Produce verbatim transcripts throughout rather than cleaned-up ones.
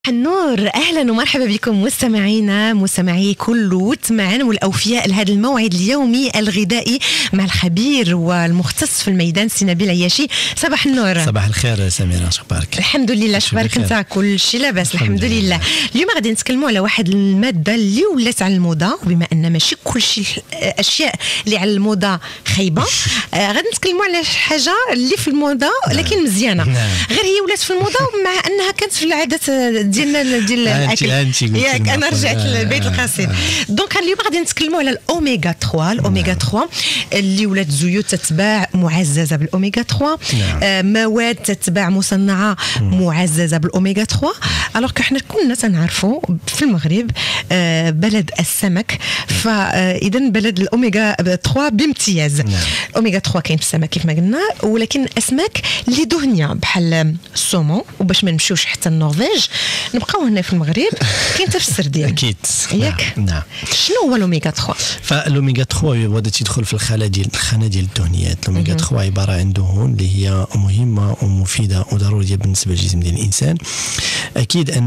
النور، اهلا ومرحبا بكم مستمعينا مستمعي كل وت معنا والاوفياء لهذا الموعد اليومي الغذائي مع الخبير والمختص في الميدان سي نبيل عياشي. صباح النور. صباح الخير سميرة، شخبارك؟ الحمد لله، شخبارك انت؟ كل شيء لاباس الحمد لله. لله. اليوم غادي نتكلموا على واحد الماده اللي ولات على الموضه، وبما ان ماشي كل شيء اشياء اللي على الموضه خايبه آه غادي نتكلموا على حاجه اللي في الموضه لكن مزيانه. نعم. غير هي ولات في الموضه مع انها كانت في العادات ديالنا ديال الاكل. ياك انا رجعت للبيت القصيد. دونك اليوم غادي نتكلموا على الاوميغا ثلاثة. الاوميغا ثلاثة اللي ولات زيوت تتباع معززه بالاوميغا ثلاثة. آه مواد تتباع مصنعه معززه بالاوميغا ثلاثة. الوغ كحنا كنا تنعرفوا في المغرب آه بلد السمك، فاذا بلد الاوميغا ثلاثة بامتياز. الاوميغا ثلاثة كاين في السمك كيف ما قلنا، ولكن الاسماك اللي دهنيه بحال السومون، وباش ما نمشيوش حتى النرويج نبقاو هنا في المغرب كاين حتى في السردين. اكيد ياك. نعم. شنو هو الاوميغا ثلاثة؟ فالاوميغا ثلاثة بدا تيدخل في الخانه ديال الخانه ديال الدهنيات. الاوميغا ثلاثة عباره عن دهون اللي هي مهمه ومفيده وضروريه بالنسبه للجسم ديال الانسان. اكيد ان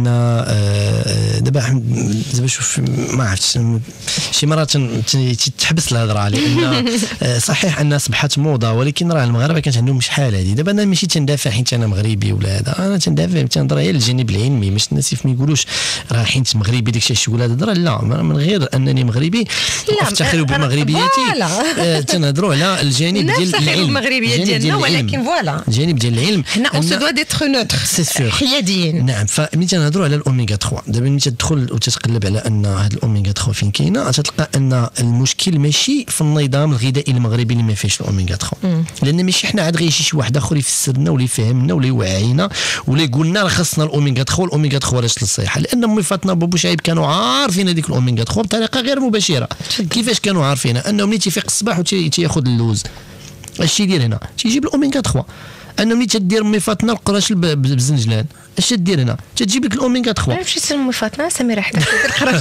دابا دابا شوف ما عرفتش شي مرات تتحبس الهضره على ان صحيح ان اصبحت موضه، ولكن راه المغاربه كانت عندهم شحال هذه. دابا انا ماشي تندافع حيت انا مغربي ولا هذا، انا تندافع تنهضر غير الجانب العلمي، مش الناس ما يقولوش راه حيت مغربي داك الشيء شغل هذا. لا، من غير انني مغربي افتخر بمغربيتي، تنهضروا على الجانب ديال العلم، المغربيه ديالنا، ولكن فوالا الجانب ديال العلم حنا اون سو دو ديتر نوتر حياديين. نعم. فملي تنهضروا على الاوميغا ثلاثة، دابا ملي تدخل وتتقلب على ان هذا الاوميغا ثلاثة فين كاينه، تلقى ان المشكل ماشي في النظام الغذائي المغربي اللي ما فيهش الاوميغا ثلاثة، لان ماشي حنا عاد غيجي شي واحد اخر يفسرنا ولا يفهمنا ولا يوعينا ولا يقول لنا راه خصنا الاوميغا ثلاثة. الاوميغا ثلاثة علاش للصحه؟ لان امي فاطمه بابو شعيب كانوا عارفين هذيك الاوميغا ثلاثة بطريقه غير مباشره. كيفاش كانوا عارفينها؟ انه ملي تيفيق الصباح وتياخذ اللوز، اش تيدير هنا؟ تيجيب الاوميغا ثلاثة. انه ملي تدير امي فاطمه القراش بالزنجلان، اش تدير هنا؟ تجيب لك الاوميغا ثلاثة. انا مشيت لامي فاطمه سميره حدا القراش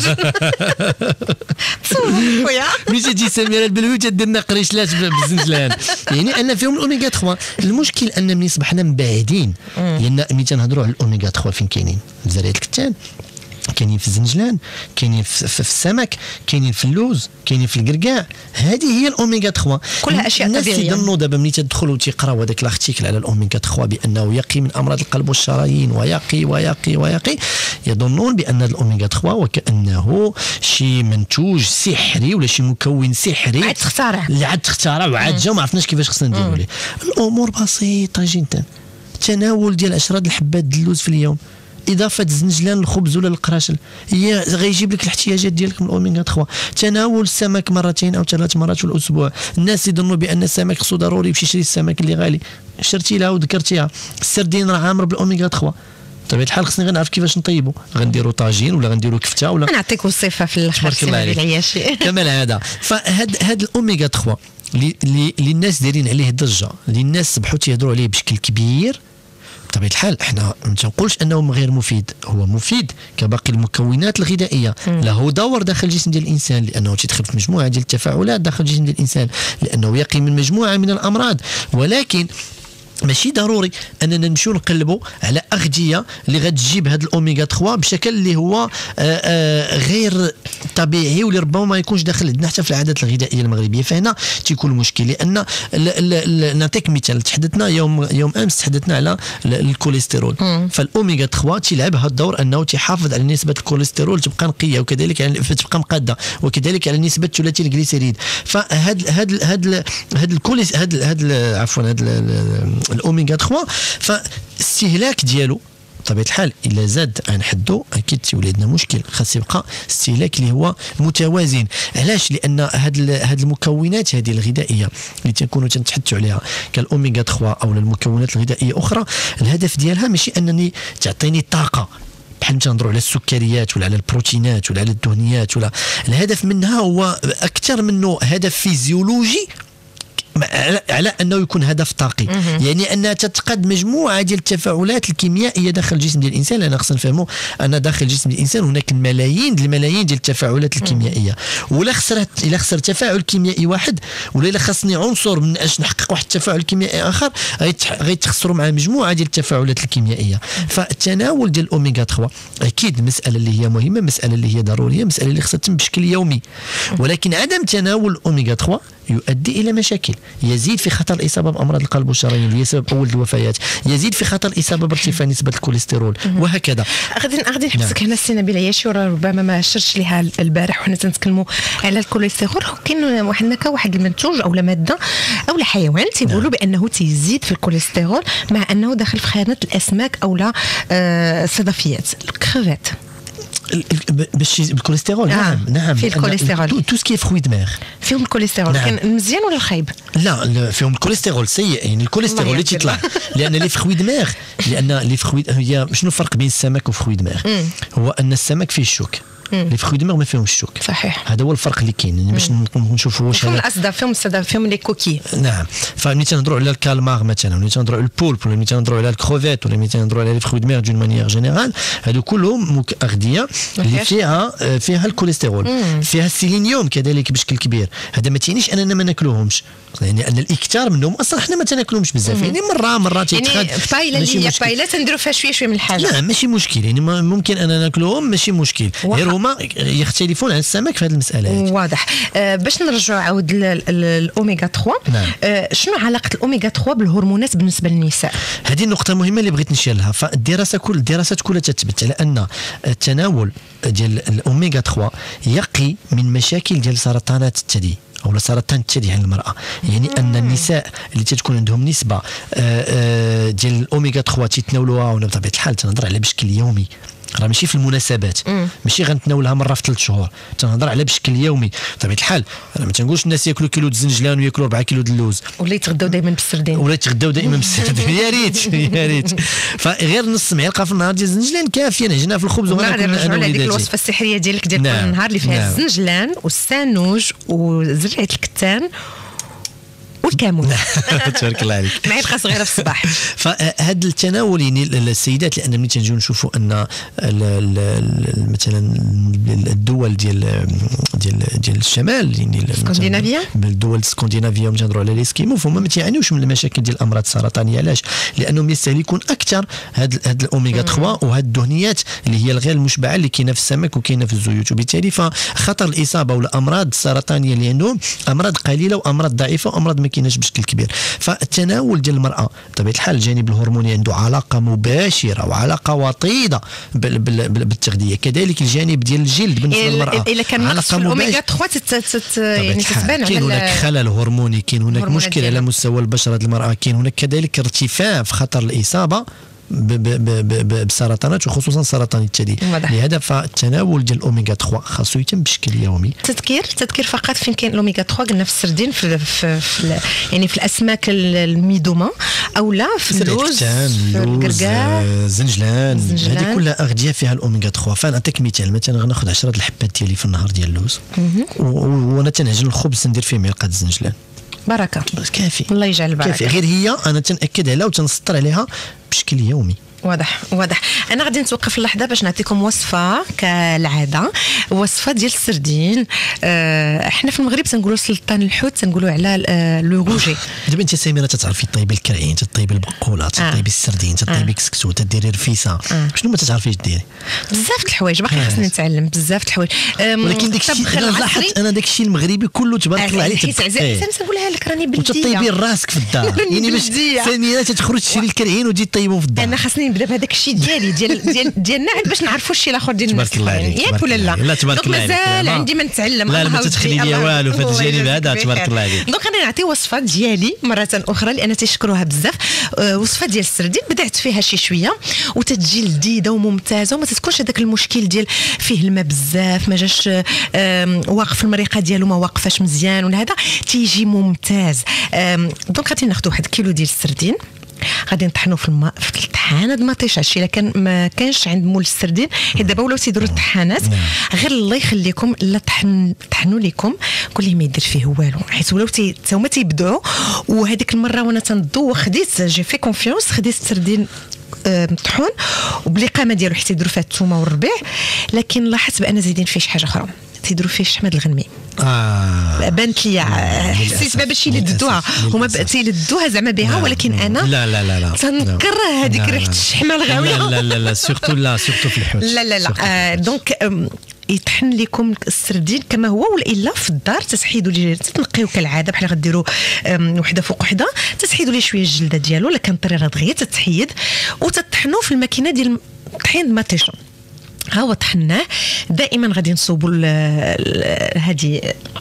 تصور خويا ملي تجي سميره البلوي تدير لنا قريشلات بالزنجلان، يعني ان فيهم الاوميغا ثلاثة. المشكل ان ملي صبحنا مبعدين، لان ملي تنهضروا على الاوميغا ثلاثة فين كاينين؟ في زريعه الكتان، كاينين في الزنجلان، كاينين في, في السمك، كاينين في اللوز، كاينين في الكركاع. هذه هي الاوميغا ثلاثة، كلها اشياء طبيعيه. الناس يظنوا دابا ملي تدخلوا تيقراو هذاك الارتيكل على الاوميغا ثلاثة بانه يقي من امراض القلب والشرايين ويقي ويقي ويقي، يظنون بان الاوميغا ثلاثة وكانه شي منتوج سحري ولا شي مكون سحري عاد تخترع اللي عاد تخترع وعاد جا ما عرفناش كيفاش خصنا نديروا ليه. الامور بسيطه جدا. تناول ديال عشرة د الحبات د اللوز في اليوم، اضافه الزنجلان للخبز ولا القراشل، هي غيجيب لك الاحتياجات ديالك من الاوميغا ثلاثة. تناول السمك مرتين او ثلاث مرات في الاسبوع. الناس يظنوا بان السمك خصو ضروري باش يشري السمك اللي غالي، شرتي لها وذكرتيها. السردين راه عامر بالاوميغا ثلاثة. بطبيعه الحال خصني غنعرف كيفاش نطيبوا، غنديروا طاجين ولا غنديروا كفته ولا نعطيك وصفه في الاخر سي العياشي كما العاده. فهاد هاد الاوميغا ثلاثة اللي اللي الناس دايرين عليه ضجه، اللي الناس صبحوا تيهضروا عليه بشكل كبير، بطبيعه الحال احنا ما تنقولش انه غير مفيد، هو مفيد كباقي المكونات الغذائيه. له دور داخل الجسم ديال الانسان، لانه تيدخل في مجموعه ديال التفاعلات داخل الجسم ديال الانسان، لانه يقي من مجموعه من الامراض. ولكن ماشي ضروري اننا نمشيو نقلبوا على اغذيه اللي غتجيب هذا الاوميغا ثلاثة بشكل اللي هو آآ آآ غير طبيعي، واللي ربما ما يكونش داخل عندنا حتى في العادات الغذائيه المغربيه. فهنا تيكون المشكل، لان نعطيك مثال. تحدثنا يوم يوم امس تحدثنا على الكوليسترول. فالاوميغا ثلاثة تيلعب هذا الدور، انه تيحافظ على نسبه الكوليسترول تبقى نقيه، وكذلك على تبقى مقاده، وكذلك على نسبه ثلاثي الجليسيريد. فهاد هاد هاد هاد الكوليس هاد هاد عفوا هاد الاوميغا ثلاثة فاستهلاك ديالو بطبيعه الحال الا زاد عن حده اكيد تولي عندنا مشكل. خاص يبقى استهلاك اللي هو متوازن. علاش؟ لان هاد هاد المكونات هذه الغذائيه اللي تنكونوا تنتحدثوا عليها كالاوميغا ثلاثة او المكونات الغذائيه اخرى، الهدف ديالها ماشي انني تعطيني طاقه بحال تنهضروا على السكريات ولا على البروتينات ولا على الدهنيات، ولا الهدف منها هو اكثر منه هدف فيزيولوجي على انه يكون هدف طاقي، يعني انها تتقاد مجموعه ديال التفاعلات الكيميائيه داخل الجسم ديال الانسان، لان خصنا نفهموا ان داخل جسم الانسان هناك الملايين الملايين ديال التفاعلات الكيميائيه، ولا خسرت الا خسر تفاعل كيميائي واحد، ولا الا خاصني عنصر من اجل نحقق واحد التفاعل كيميائي اخر، غيتخسروا مع مجموعه ديال التفاعلات الكيميائيه. فالتناول ديال الاوميغا ثلاثة اكيد مساله اللي هي مهمه، مساله اللي هي ضروريه، مساله اللي خصها تتم بشكل يومي، ولكن عدم تناول الاوميغا ثلاثة يؤدي الى مشاكل، يزيد في خطر الاصابه بامراض القلب والشرايين اللي هي سبب اول الوفيات، يزيد في خطر الاصابه بارتفاع نسبه الكوليسترول وهكذا. غادي غادي نحبسك هنا السي نبيل عياشي، ربما ما شرش ليها البارح وحنا تنتكلموا على الكوليسترول. كاين هناك واحد المنتوج او ماده او حيوان تيقولوا بانه تيزيد في الكوليسترول مع انه داخل في خانه الاسماك او لا الصدفيات، الكريفات. باش بالكوليسترول. آه. نعم نعم في الكوليسترول تو سكي فروي دماغ فيهم الكوليسترول. نعم. كان المزيان ولا الخايب؟ لا فيهم الكوليسترول سيء، يعني الكوليسترول اللي تيطلع لان لي فروي دماغ، لان لي فروي هي شنو الفرق بين السمك وفروي دماغ؟ هو ان السمك فيه الشوك، لي فروي دماغ ما فيهمش الشوك. صحيح، هذا هو الفرق اللي كاين، يعني باش نشوفوا واش فيهم الاسدا فيهم السدا فيهم لي كوكي. نعم. فملي تنهضروا على الكالمار مثلا، ملي تنهضروا على البولب، ولا ملي تنهضروا على الكروفيت، ولا ملي تنهضروا على لي فروي دماغ دون مانيير جينيرال، هادو كلهم اغذيه اللي فيها فيها الكوليسترول، مم. فيها السيلينيوم كذلك بشكل كبير. هذا ما تعنيش اننا ما ناكلوهمش، يعني ان الاكثار منهم اصلا حنا ما تناكلوهمش بزاف، يعني مره مره تيتخاد يعني بايله اللي هي بايله تنديروا فيها شويه شويه من الحاجه. لا ماشي مشكل، يعني ممكن اننا ناكلوهم ماشي مشكل، غير هما يختلفون عن السمك في هذه المساله. واضح. آه باش نرجعوا عاود الاوميغا ثلاثة. نعم. آه شنو علاقه الاوميغا ثلاثة بالهرمونات بالنسبه للنساء؟ هذه النقطه مهمه اللي بغيت نشير لها. فالدراسه كل الدراسات كلها تثبت على ان التناول ديال الاوميغا ثلاثة يقي من مشاكل ديال سرطانات الثدي او سرطان الثدي عند المراه، يعني مم. ان النساء اللي تتكون عندهم نسبه ديال الاوميغا ثلاثة تيتناولوها، وانا بطبيعه الحال تنهضر على بشكل يومي، راه ماشي في المناسبات، مم. ماشي غنتناولها مره في ثلاث شهور، تنهضر على بشكل يومي بطبيعه الحال. انا ما تنقولش الناس ياكلوا كيلو د الزنجلان وياكلوا أربعة كيلو د اللوز، ولا يتغداو دائما بالسردين، ولا يتغداو دائما بالسردين. يا ريت يا ريت. فغير نص معلقه في النهار ديال الزنجلان كافيه، نعجنها في الخبز وغناكل انا وليداتي. هذيك الوصفه السحريه ديالك ديال نعم. كل نهار اللي فيها نعم. الزنجلان والسانوج وزرعه الكتان والكامون. تبارك الله عليك. معلقه صغيره في الصباح. فهذا التناول يعني السيدات، لان ملي تنجيو نشوفوا ان مثلا الدول ديال ديال ديال الشمال، يعني اسكندنافيا، الدول الاسكندنافيه ملي تنهضروا على ليسكيمو، فهم ما تيعانيوش من المشاكل ديال الامراض السرطانيه. علاش؟ لانهم يستهلكون اكثر هاد هاد الاوميغا ثلاثة وهاد الدهنيات اللي هي الغير المشبعه اللي كاينه في السمك وكاينه في الزيوت، وبالتالي فخطر الاصابه ولا الامراض السرطانيه اللي عندهم امراض قليله وامراض ضعيفه وامراض ما كايناش بشكل كبير. فالتناول ديال المراه بطبيعه الحال الجانب الهرموني عنده علاقه مباشره وعلاقه وطيده بالتغذيه، كذلك الجانب ديال الجلد بالنسبه للمراه الا كان نقص في الاوميغا ثلاثة يعني تتبان. كاين هناك خلل هرموني، كاين هناك مشكل على مستوى البشره المراه، كاين هناك كذلك ارتفاع في خطر الاصابه بسرطانات وخصوصا سرطان الثدي. لهذا فالتناول ديال الاوميغا ثلاثة خاصو يتم بشكل يومي. تذكير تذكير فقط فين كاين الاوميغا ثلاثة؟ قلنا في السردين، في, في, في يعني في الاسماك الميدومه او لا في اللوز، في الكركاع، الزنجلان، هذه كلها اغذيه فيها الاوميغا ثلاثة. فنعطيك مثال، مثلا غناخذ عشرة الحبات ديالي في النهار ديال اللوز، وانا تنعجن الخبز ندير فيه معلقه الزنجلان، بركه بس كافي. الله يجعل البركه. كافي، غير هي انا تنأكد عليها وتنسطر عليها بشكل يومي. واضح واضح. انا غادي نتوقف اللحظه باش نعطيكم وصفه كالعاده، وصفه ديال السردين. اه احنا في المغرب تنقولوا سلطان الحوت، تنقولوا على اه لو روجي. دابا انت سميره تتعرفي طيبي الكرعين، تطيبي البقوله، تطيبي آه. السردين، تطيبي آه. كسكسو، تديري رفيسه، آه. شنو ما تتعرفيش ديري؟ بزاف د الحوايج باقي آه. خصني نتعلم بزاف د الحوايج، ولكن داك الشيء انا لاحظت انا داك الشيء المغربي كله تبارك الله عليه تبقى نقولها لك راني بلديه، وتطيبي راسك في الدار. يعني باش سميره تخرج تشري الكرعين وتجي طيبهم في الدار. انا خاصني نبدا بهذاك الشيء ديالي ديال ديال ديالنا باش نعرفوا الشيء الاخر ديال الناس. تبارك الله عليك، ياك ولا لا؟ لا تبارك الله عليك، مازال عندي ما نتعلم. لا ما تدخلي لي والو في هذا الجانب هذا. تبارك الله عليك. دونك انا نعطي وصفه ديالي مره اخرى لان تيشكروها بزاف. وصفه ديال السردين بدعت فيها شي شويه وتتجي لذيذه وممتازه وما تتكونش هذاك المشكل ديال فيه الماء بزاف، ما جاش واقف المريقه ديالو ما واقفاش مزيان ولا هذا، تيجي ممتاز. دونك غادي ناخذ واحد كيلو ديال السردين، غادي نطحنوا في الماء في الطحانه د مطيشه. هادشي الا كان ما كانش عند مول السردين حيت دابا ولاو تيديروا الطحانات غير الله يخليكم لا طحن طحنوا لكم كل اللي ما يدير فيه والو حيت ولاو تي هما تيبدعوا. وهذيك المره وانا تندوق خديت جي في كونفيونس خديت السردين مطحون وبالقامه ديالو حيت يديروا فيها الثومه والربيع، لكن لاحظت بان زايدين فيه شي حاجه اخرى تيديروا فيه شحمد الغنمي. اه بانت لي حسيت بابا شي اللي ددوها هما تيلدوها زعما بها، ولكن انا لا لا لا لا تنكره هذيك ريحه الشحمه الغاويه. لا لا لا سورتو لا سورتو في الحوت. لا لا لا دونك يطحن لكم السردين كما هو، ولا الا في الدار تسحيدوا ليه تنقيو كالعاده بحال غديروا وحده فوق وحده، تسحيدوا ليه شويه الجلده ديالو لا كان طريره دغيا تتحيد وتطحنوه في الماكينه ديال الطحين المطيشه. ها هو طحناه. دائما غادي نصوبوا هذه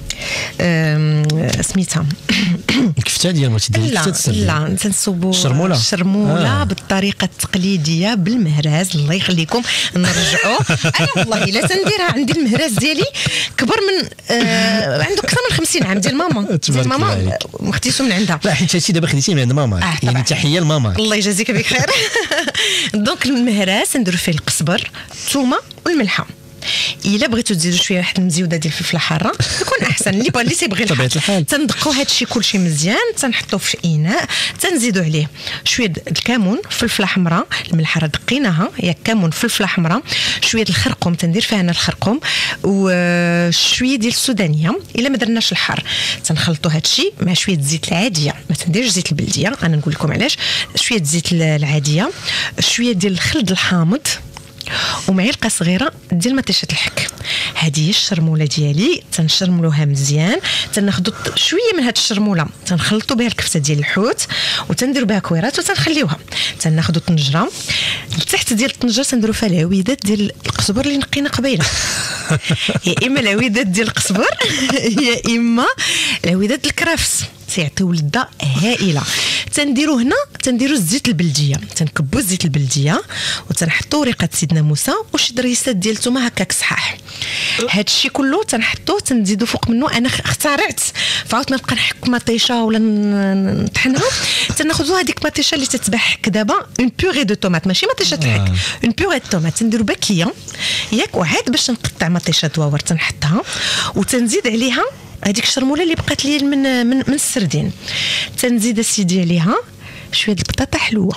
سميتها الكفته ديال ما تدير الكفته لا تنصوبوا الشرموله الشرموله آه. بالطريقه التقليديه بالمهراز. الله يخليكم نرجعوا انا والله الا تنديرها عندي المهراز ديالي كبر من آه عنده اكثر من خمسين عام ديال ماما ديال ماما مختيسو من عندها. لا حيت هادشي دابا خديتيه من عند ماما آه يعني تحيه لماما الله يجازيك بخير. دونك المهراز نديروا فيه القزبر الثومه والملحه. الا بغيتو تزيدوا شويه واحد المزيوده ديال الفلفله حاره يكون احسن. اللي بغى اللي تيبغي الحال تندقوا هادشي كلشي مزيان، تنحطوه في اناء، تنزيدوا عليه شويه الكمون فلفله حمراء الملحه راه دقيناها ياك كمون فلفله حمراء شويه الخرقوم تندير فيها انا الخرقوم وشويه ديال السودانيه. الا ما درناش الحار تنخلطوا هادشي مع شويه الزيت العاديه، ما تنديرش زيت البلديه انا نقول لكم علاش. شويه الزيت العاديه شويه ديال الخلد الحامض ومعلقه صغيره ديال مطيشه الحك. هذه هي الشرموله ديالي تنشرملوها مزيان، تناخذوا شويه من هاد الشرموله تنخلطوا بها الكفته ديال الحوت وتنديروا بها كويرات وتنخليوها. تناخذوا طنجره تحت ديال الطنجره تنديروا فيها العويدات ديال القزبر اللي نقينا قبيله. يا اما العويدات ديال القزبر يا اما العويدات الكرافس تيعطيو لذه هائله. تنديروا هنا تنديروا الزيت البلديه، تنكبوا الزيت البلديه وتنحطوا ريقه سيدنا موسى وشي دريسات ديال الثومه هكاك صحاح. هاد الشيء كله تنحطوه تنزيدوا فوق منه. انا اخترعت فعاود ما نبقى نحك مطيشه ولا نطحنها، تناخذوا هذيك مطيشه اللي تتباع دابا اون بيغي دو طوماط ماشي مطيشه الحك اون بيغي دو طوماط تنديروا باكيه ياك وعاد باش نقطع مطيشه دواور تنحطها وتنزيد عليها هذيك الشرموله اللي بقات لي من من, من السردين. تنزيد سيدي عليها شويه البطاطا حلوه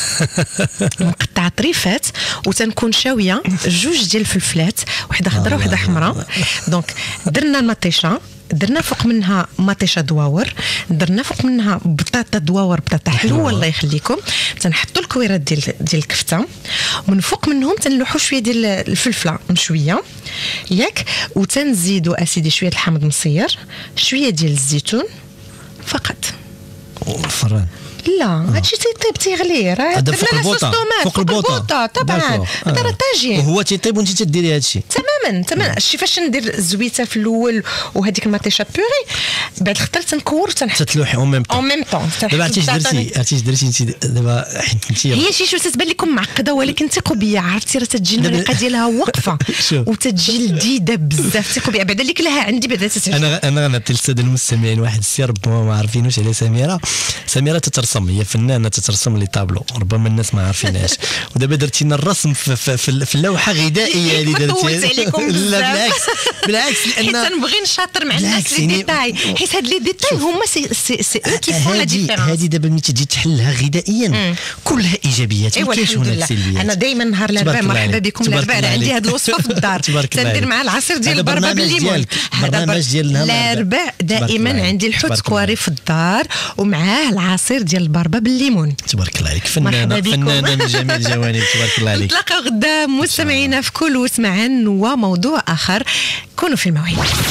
مقطعه طريفات وتنكون شاويه جوج ديال الفلفلات وحده خضراء وحده حمراء. دونك درنا المطيشه درنا فوق منها مطيشه دواور درنا فوق منها بطاطا دواور بطاطا حلوه الله يخليكم. تنحطوا الكويرات ديال ديال الكفته ومن فوق منهم تنلوحوا شويه ديال الفلفله مشويه ياك وتنزيدوا اسيدي شويه الحامض مصير شويه ديال الزيتون فقط. فران لا هادشي تيطيب تيغلي راه هذا فوق البوطه فوق البوطه طبعا هذا راه طاجين وهو تيطيب وانت تديري هادشي تماما تماما. شتي فاش ندير الزويته في الاول وهذيك المطيشه بيغي بعد الخطر تنكور وتنحط تتلوحي اون ميم طون اون ميم طون. دابا عرفتي درتي عرفتي درتي انت دابا حيت انت هي شي شو تتبان لكم معقده ولكن ثقوا بيا عرفتي راه تتجي الريقه ديالها واقفه وتتجي لذيذه بزاف ثقوا بيا. بعدا اللي كلها عندي بعدا تتعجب. انا انا غنعطي للساده المستمعين واحد السر ربما ما عارفينوش على سميره. سميره تترسم هي فنانه تترسم لي طابلو ربما الناس ما عارفينهاش ودابا درتي لنا الرسم في, في, في, في اللوحه غذائيه اللي درتي. لا بالعكس بالعكس لان حيت نبغي نشاطر مع الناس لي ديتاي حيت هاد لي ديتاي هما سي سي سي او كي فون لا ديفيرونس. هذه دابا ملي تجي تحلها غذائيا كلها ايجابيات ما كاينش هناك سلبيات. انا دائما نهار الاربعاء مرحبا بكم الاربعاء عندي هذه الوصفه في الدار تندير مع العصير ديال البربه بالليمون. هذا برنامج ديالنا الاربعاء دائما عندي الحوت كواري في الدار ومعاه العصير ديال البربه بالليمون. تبارك الله عليك فنانه فنانه من جميع الجوانب تبارك الله عليك. نتلاقاو غدا مستمعينا في كل وسمعا وموضوع اخر. كونوا في الموعد.